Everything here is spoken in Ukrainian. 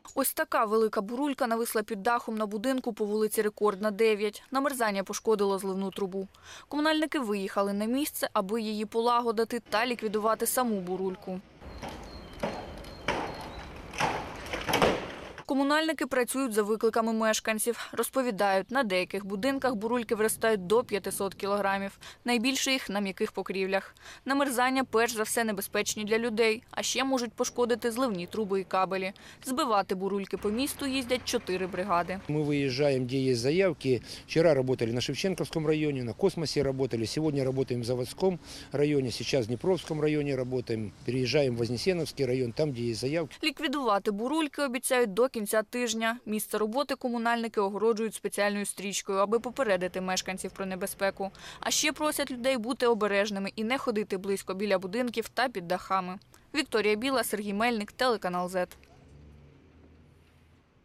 Ось така велика бурулька нависла під дахом на будинку по вулиці Рекордна, 9. Намерзання пошкодило зливну трубу. Комунальники виїхали на місце, аби її полагодити та ліквідувати саму бурульку. Комунальники працюють за викликами мешканців. Розповідають, на деяких будинках бурульки виростають до 500 кілограмів. Найбільше їх на м'яких покрівлях. Намерзання перш за все небезпечні для людей, а ще можуть пошкодити зливні труби і кабелі. Збивати бурульки по місту їздять 4 бригади. Мы выезжаем, где есть заявки. Вчера работали на Шевченковском районе, на Космосе работали. Сегодня работаем в Заводском районе, сейчас в Днепровском районе работаем. Переезжаем в Вознесеновский район, там, где есть заявки. Ліквідувати бурульки обіцяють до кінця тижня. Місце роботи комунальники огороджують спеціальною стрічкою, аби попередити мешканців про небезпеку. А ще просять людей бути обережними і не ходити близько біля будинків та під дахами. Вікторія Біла, Сергій Мельник, телеканал ЗЕТ.